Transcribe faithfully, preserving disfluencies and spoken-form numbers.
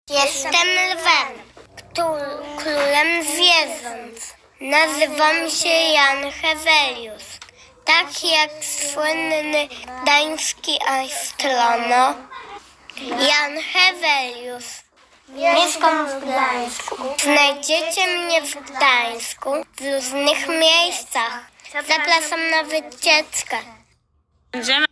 Jestem lwem, królem zwierząt. Nazywam się Jan Heweliusz. Tak jak słynny gdański astronom Jan Heweliusz. Mieszkam w Gdańsku. Znajdziecie mnie w Gdańsku w różnych miejscach. Zapraszam na wycieczkę. Będziemy